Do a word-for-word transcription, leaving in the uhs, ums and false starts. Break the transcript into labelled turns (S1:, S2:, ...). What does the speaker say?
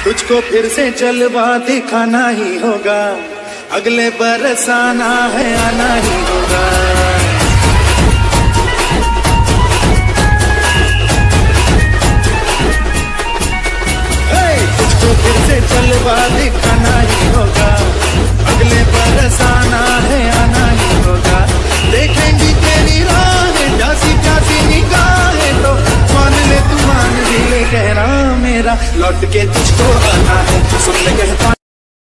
S1: तुझको फिर से जलवा दिखाना ही होगा, अगले बरस आना है आना ही होगा। तुझको फिर से जलवा दिखाना ही होगा, अगले बरस आना है आना ही होगा। देखेंगी तेरी राहें प्यासी प्यासी निगाहें तो मान ले तू मान ले कहना मेरा, लौट के तुझको आना है। सुन ले कहता